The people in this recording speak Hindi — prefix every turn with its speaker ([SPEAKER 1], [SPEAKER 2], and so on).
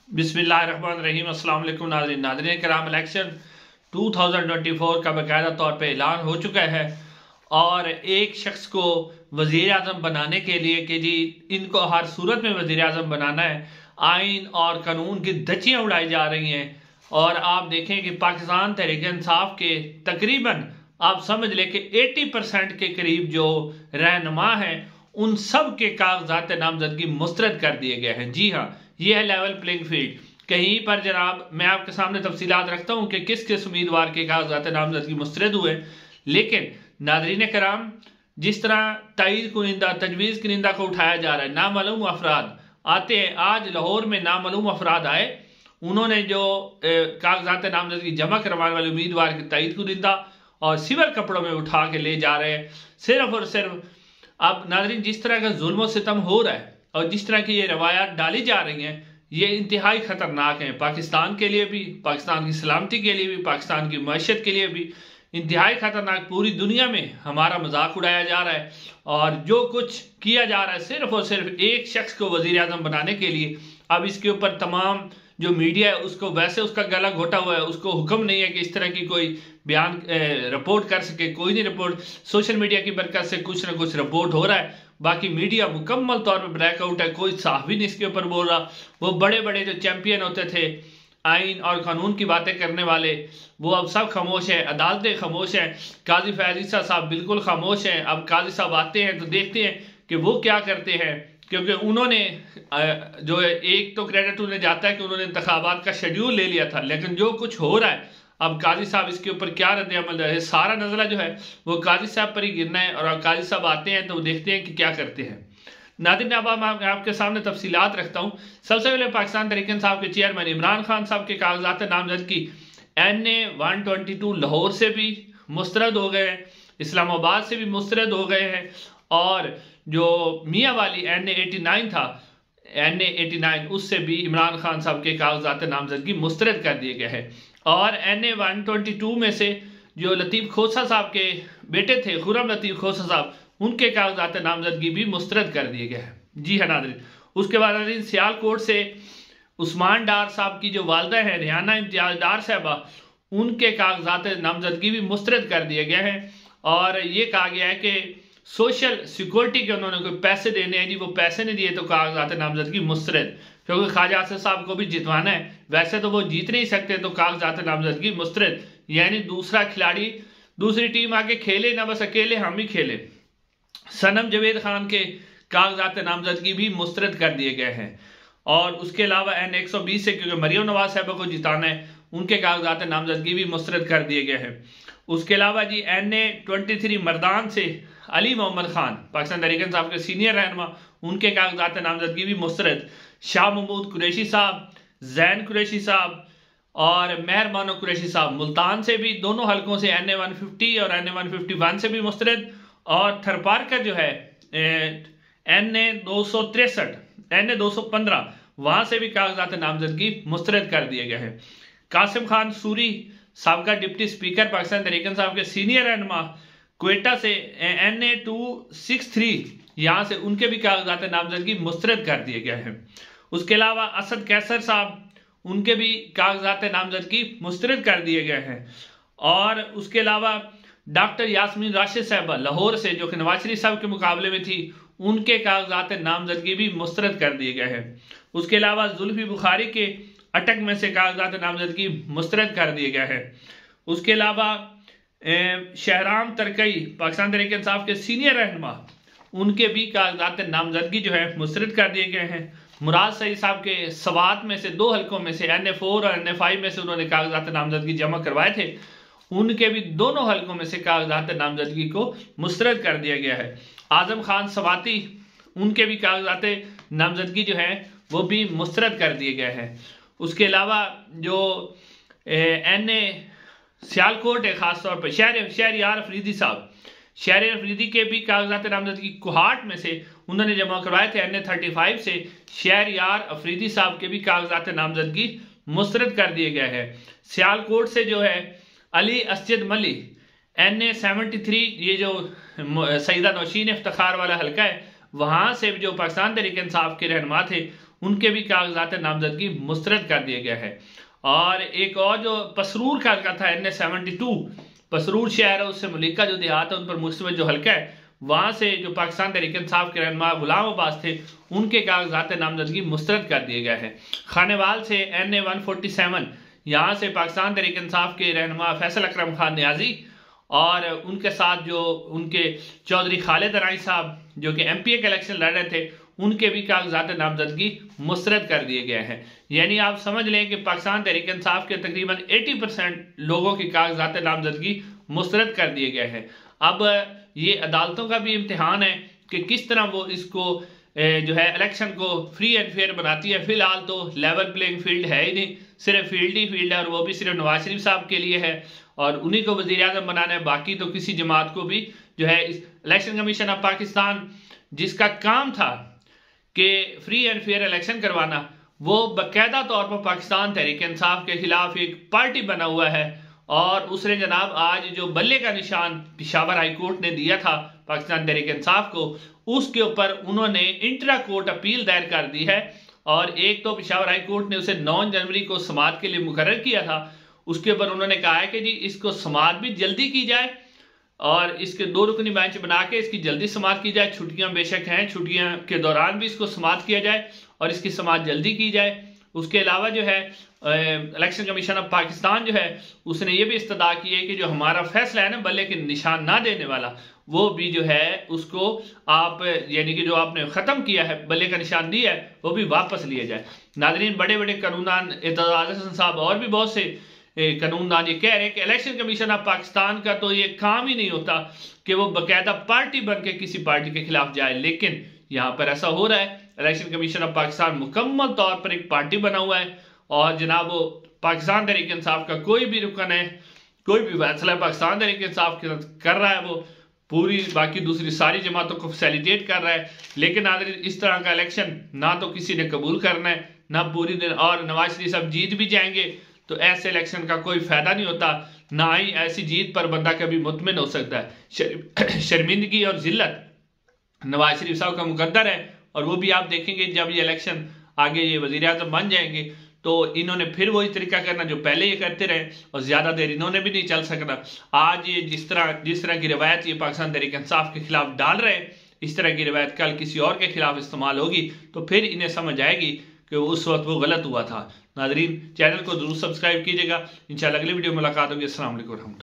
[SPEAKER 1] बिस्मिल्लाहिर्रहमानिर्रहीम। अस्सलाम वालेकुम नाज़रीन कराम। इलेक्शन 2024 का बाकायदा तौर पे ऐलान हो चुका है और एक शख्स को वज़ीर आज़म बनाने के लिए कि जी इनको हर सूरत में वज़ीर आज़म बनाना है, आइन और कानून की धज्जियाँ उड़ाई जा रही हैं। और आप देखें कि पाकिस्तान तहरीक इंसाफ के तकरीबन आप समझ लें कि 80% के करीब जो रहनुमा हैं उन सब के कागजात नामजदगी मुस्तरद कर दिए गए हैं। जी हाँ, ये है लेवल प्लेइंग फील्ड। कहीं पर जनाब मैं आपके सामने तफसीलात रखता हूँ कि किस किस उम्मीदवार के कागजात नामजदगी मुस्तरद हुए, लेकिन नाज़रीन कराम जिस तरह तईद कुनिंदा तजवीज़ कुनिंदा को उठाया जा रहा है, नामालूम अफराद आते हैं। आज लाहौर में नामालूम अफराद आए, उन्होंने जो कागजात नामजदगी जमा करवाने वाले उम्मीदवार के तईद कुनिंदा और सिविल कपड़ों में उठा के ले जा रहे हैं, सिर्फ और सिर्फ। अब नाज़रीन जिस तरह का जुल्म सितम हो रहा है और जिस तरह की ये रवायात डाली जा रही हैं, ये इंतहाई ख़तरनाक हैं पाकिस्तान के लिए भी, पाकिस्तान की सलामती के लिए भी, पाकिस्तान की मईशत के लिए भी इंतहाई ख़तरनाक। पूरी दुनिया में हमारा मजाक उड़ाया जा रहा है और जो कुछ किया जा रहा है सिर्फ और सिर्फ एक शख्स को वज़ीर आज़म बनाने के लिए। अब इसके ऊपर तमाम जो मीडिया है उसको वैसे उसका गला घोटा हुआ है, उसको हुक्म नहीं है कि इस तरह की कोई बयान रिपोर्ट कर सके, कोई नहीं रिपोर्ट। सोशल मीडिया की बरकत से कुछ ना कुछ रिपोर्ट हो रहा है, बाकी मीडिया मुकम्मल तौर पर ब्लैकआउट है, कोई सहाफ़ी नहीं इसके ऊपर बोल रहा। वो बड़े बड़े जो चैंपियन होते थे आइन और कानून की बातें करने वाले, वो अब सब खामोश हैं, अदालतें खामोश हैं, काजी फैज़ ईसा साहब बिल्कुल खामोश हैं। अब काजी साहब आते हैं तो देखते हैं कि वो क्या करते हैं, क्योंकि उन्होंने जो है एक तो क्रेडिट उन्हें जाता है कि उन्होंने इंतखाबात का शेड्यूल ले लिया था, लेकिन जो कुछ हो रहा है अब काजी साहब इसके ऊपर क्या रद्द-ए-अमल है, सारा नजला जो है वो काजी साहब पर ही गिरना है। और अब काजी साहब आते हैं तो देखते हैं कि क्या करते हैं। नाज़रीन अब मैं आपके सामने तफसीलात रखता हूँ। सबसे पहले पाकिस्तान तहरीक इंसाफ के चेयरमैन इमरान खान साहब के कागजात नामजदगी NA 122 लाहौर से भी मुस्तरद हो गए हैं, इस्लामाबाद से भी मुस्तरद हो गए हैं, और जो मियाँ वाली NA 89 था, NA 89 उससे भी इमरान खान साहब के कागजात नामजदगी मुस्तरद कर दिए गए हैं। और NA 122 में से जो लतीफ़ खोसा साहब के बेटे थे, खुर्रम लतीफ़ खोसा साहब, उनके कागजात नामजदगी भी मुस्तरद कर दिए गए हैं। जी हाँ नाज़रीन, उसके बाद नाज़रीन सियालकोट से उस्मान डार साहब की जो वालदा है रिहाना इम्तियाज डार साहबा, उनके कागजात नामजदगी भी मुस्तरद कर दिए गए हैं। और ये कहा गया है कि सोशल सिक्योरिटी के उन्होंने कोई पैसे देने हैं, जी वो पैसे नहीं दिए तो कागजात नामजदगी मुस्तरद, क्योंकि ख्वाजा आसिफ साहब को भी जितवाना है, वैसे तो वो जीत नहीं सकते, तो कागजात नामजदगी मुस्तरद। यानी दूसरा खिलाड़ी दूसरी टीम आके खेले ना, बस अकेले हम ही खेले। सनम जवेद खान के कागजात नामजदगी भी मुस्तरद कर दिए गए हैं। और उसके अलावा NA 120 से, क्योंकि मरियम नवाज साहबा को जिताना है, उनके कागजात नामजदगी भी मुस्तरद कर दिए गए हैं। उसके अलावा जी NA 23 मर्दान से अली मोहम्मद खान, पाकिस्तान तहरीक इंसाफ के सीनियर रहनुमा, उनके कागजात नामजदगी भी मुस्तरद। शाह महमूद कुरैशी साहब, जैन कुरैशी साहब और मेहरबानो कुरैशी साहब मुल्तान से भी, दोनों हलकों से NA 150 और NA 151 से भी मुस्तरद। और थरपारकर जो है NA 263 NA 215 वहां से भी कागजात नामजदगी मुस्तरद कर दिए गए हैं। कासिम खान सूरी साबका डिप्टी स्पीकर पाकिस्तान तहरीक इंसाफ के सीनियर रहनुमा, क्वेटा से NA 263, यहाँ से उनके भी कागजात नामजदगी मुस्तरद कर दिए गए हैं। उसके अलावा असद कैसर साहब, उनके भी कागजात नामजदगी मुस्तरद कर दिए गए हैं। और उसके अलावा डॉक्टर यास्मीन राशिद साहबा लाहौर से, जो कि नवाज शरीफ साहब के मुकाबले में थी, उनके कागजात नामजदगी भी मुस्तरद कर दिए गए हैं। उसके अलावा जुल्फी बुखारी के अटक में से कागजात नामजदगी मुस्तरद कर दिए गए हैं। उसके अलावा शहराम तरकई पाकिस्तान तहरीक इंसाफ के सीनियर रहनुमा, उनके भी कागजात नामजदगी जो है मुस्तरद कर दिए गए हैं। मुराद सईद साहब के सवात में से दो हलकों में से NA 4 और NA 5 में से उन्होंने कागजात नामजदगी जमा करवाए थे, उनके भी दोनों हलकों में से कागजात नामजदगी को मुस्तरद कर दिया गया है। आजम खान सवाती, उनके भी कागजात नामजदगी जो है वो भी मुस्तरद कर दिए गए हैं। उसके अलावा जो NA सियालकोट है, खासतौर पर शहरयार अफरीदी साहब, शहरयार अफरीदी के भी कागजात नामजदगी कोहाट में से उन्होंने जमा करवाए थे। NA 35 से शहरयार अफरीदी साहब के भी कागजात नामजदगी मुस्तरद कर दिए गए हैं। सियालकोट से जो है अली असजद मली NA 73, ये जो सईदा नौशीन इफ्तिखार वाला हल्का है, वहां से जो पाकिस्तान तहरीक इंसाफ के रहनुमा थे, उनके भी कागजात नामजदगी मुस्तरद कर दिया गया है। और एक और जो पसरूर का था NA-72 पसरूर शहर है, उससे मलिका जो देहात है उन पर मुश्तमिल जो हल्का है, वहां से जो पाकिस्तान तहरीक इंसाफ के रहनुमा गुलाम अब्बास थे उनके कागजात नामजदगी मुस्तरद कर दिए गए हैं। खानेवाल से NA-147 यहाँ से पाकिस्तान तहरीक इंसाफ के रहनुमा फैसल अकरम खान न्याजी और उनके साथ जो उनके चौधरी खालिद राय साहब जो कि MPA के इलेक्शन लड़ रहे थे उनके भी कागजात नामजदगी मुस्तरद कर दिए गए हैं। यानी आप समझ लें कि पाकिस्तान तहरीक इंसाफ के तकरीबन 80% लोगों की कागजात नामजदगी मुस्तरद कर दिए गए हैं। अब ये अदालतों का भी इम्तिहान है कि किस तरह वो इसको जो है इलेक्शन को फ्री एंड फेयर बनाती है। फिलहाल तो लेवल प्लेइंग फील्ड है ही नहीं, सिर्फ फील्ड ही फील्ड है और वो भी सिर्फ नवाज शरीफ साहब के लिए है और उन्हीं को वजीर आजम बनाना है। बाकी तो किसी जमात को भी जो है इलेक्शन कमीशन ऑफ पाकिस्तान जिसका काम था कि फ्री एंड फेयर इलेक्शन करवाना, वो बाकायदा तौर पर पाकिस्तान तहरीक इंसाफ के खिलाफ एक पार्टी बना हुआ है। और उसने जनाब आज जो बल्ले का निशान पेशावर हाई कोर्ट ने दिया था पाकिस्तान तहरीक इंसाफ को, उसके ऊपर उन्होंने इंट्रा कोर्ट अपील दायर कर दी है। और एक तो पेशावर हाई कोर्ट ने उसे 9 जनवरी को समाअत के लिए मुकर्रर किया था, उसके ऊपर उन्होंने कहा है कि जी इसको समाअत भी जल्दी की जाए और इसके 2 रुकनी बेंच बना के इसकी जल्दी समाअत की जाए। छुट्टियां बेशक हैं, छुट्टियां के दौरान भी इसको समाअत किया जाए और इसकी समाअत जल्दी की जाए। उसके अलावा जो है इलेक्शन कमीशन ऑफ पाकिस्तान जो है उसने ये भी इस्तदा की है कि जो हमारा फैसला है ना बल्ले के निशान ना देने वाला, वो भी जो है उसको आप यानी कि जो आपने ख़त्म किया है बल्ले का निशान दिया है वो भी वापस लिया जाए। नाज़रीन, बड़े बड़े कानूनदान एतजाज़ हसन साहब और भी बहुत से कानूनदान ये कह रहे हैं कि इलेक्शन कमीशन ऑफ पाकिस्तान का तो ये काम ही नहीं होता कि वो बाकायदा पार्टी बन के किसी पार्टी के खिलाफ जाए, लेकिन यहाँ पर ऐसा हो रहा है। इलेक्शन कमीशन ऑफ पाकिस्तान मुकम्मल तौर पर एक पार्टी बना हुआ है और जनाब वो पाकिस्तान तहरीक इंसाफ का कोई भी रुकन है, कोई भी फैसला पाकिस्तान तहरीक इंसाफ कर रहा है, वो पूरी बाकी दूसरी सारी जमातों को फैसिलिटेट कर रहा है। लेकिन इस तरह का इलेक्शन ना तो किसी ने कबूल करना है ना पूरी दिन, और नवाज शरीफ साहब जीत भी जाएंगे तो ऐसे इलेक्शन का कोई फायदा नहीं होता, ना ही ऐसी जीत पर बंदा कभी मुतमिन हो सकता है। शर्मिंदगी और जिल्लत नवाज शरीफ साहब का मुकद्दर है और वो भी आप देखेंगे जब ये इलेक्शन आगे ये वजीर आज़म बन जाएंगे तो इन्होंने फिर वही तरीका करना जो पहले ये करते रहे और ज्यादा देर इन्होंने भी नहीं चल सकना। आज ये जिस तरह की रवायत ये पाकिस्तान तहरीक इंसाफ के खिलाफ डाल रहे हैं, इस तरह की रवायत कल किसी और के खिलाफ इस्तेमाल होगी तो फिर इन्हें समझ आएगी कि उस वक्त वो गलत हुआ था। नाज़रीन, चैनल को जरूर सब्सक्राइब कीजिएगा। इंशाल्लाह अगली वीडियो में मुलाकात होगी। अस्सलाम वालेकुम।